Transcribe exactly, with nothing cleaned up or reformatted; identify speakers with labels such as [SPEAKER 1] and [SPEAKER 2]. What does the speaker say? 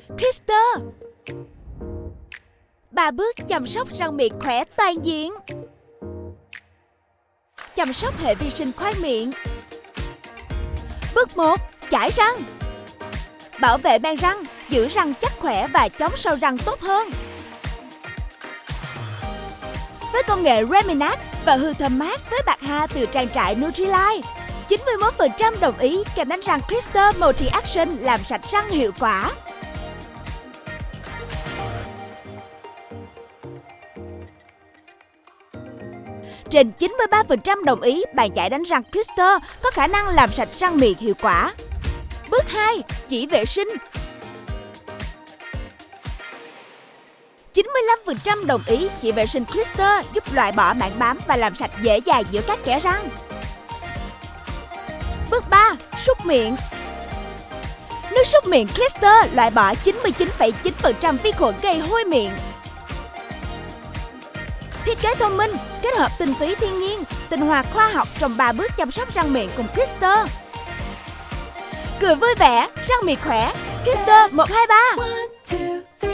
[SPEAKER 1] Krister. Ba bước chăm sóc răng miệng khỏe toàn diện. Chăm sóc hệ vi sinh khoang miệng. Bước một. Chải răng. Bảo vệ men răng, giữ răng chắc khỏe và chống sâu răng tốt hơn. Với công nghệ Reminate và hương thơm mát với bạc hà từ trang trại Nutrilite, chín mươi mốt phần trăm đồng ý kem đánh răng Krister Multi Action làm sạch răng hiệu quả. Trên chín mươi ba phần trăm đồng ý bàn chải đánh răng Krister có khả năng làm sạch răng miệng hiệu quả. Bước hai. Chỉ vệ sinh. chín mươi lăm phần trăm đồng ý chỉ vệ sinh Krister giúp loại bỏ mảng bám và làm sạch dễ dàng giữa các kẽ răng. Bước ba. Súc miệng. Nước súc miệng Krister loại bỏ chín mươi chín phẩy chín phần trăm vi khuẩn gây hôi miệng. Thiết kế thông minh, kết hợp tinh túy thiên nhiên, tinh hoa khoa học trong ba bước chăm sóc răng miệng cùng Krister. Cười vui vẻ, răng miệng khỏe, Krister một hai ba.